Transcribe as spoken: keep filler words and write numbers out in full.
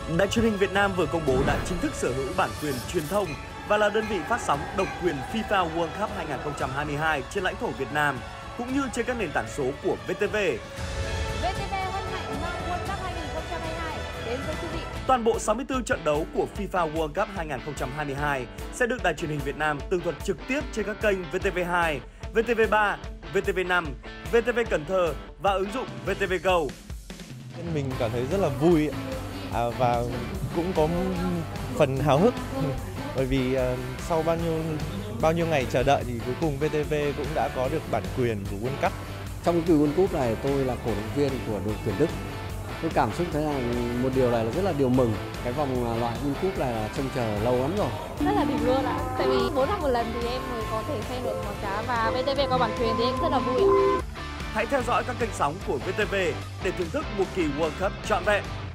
Đài truyền hình Việt Nam vừa công bố đã chính thức sở hữu bản quyền truyền thông và là đơn vị phát sóng độc quyền FIFA World Cup hai không hai hai trên lãnh thổ Việt Nam, cũng như trên các nền tảng số của vê tê vê. vê tê vê hân hạnh mang World Cup hai không hai hai đến với quý vị. Toàn bộ sáu mươi tư trận đấu của FIFA World Cup hai không hai hai sẽ được Đài truyền hình Việt Nam tường thuật trực tiếp trên các kênh vê tê vê hai, vê tê vê ba, vê tê vê năm, vê tê vê Cần Thơ và ứng dụng vê tê vê Go. Mình cảm thấy rất là vui à, và cũng có phần háo hức bởi vì uh, sau bao nhiêu bao nhiêu ngày chờ đợi thì cuối cùng vê tê vê cũng đã có được bản quyền của World Cup. Trong kỳ World Cup này tôi là cổ động viên của đội tuyển Đức. Tôi cảm xúc thấy là một điều này là rất là điều mừng. Cái vòng loại World Cup này là trông chờ lâu lắm rồi. Rất là đỉnh luôn ạ. Tại vì bốn năm một lần thì em mới có thể xem được bóng đá và vê tê vê có bản quyền thì em rất là vui ạ. Hãy theo dõi các kênh sóng của vê tê vê để thưởng thức một kỳ World Cup trọn vẹn.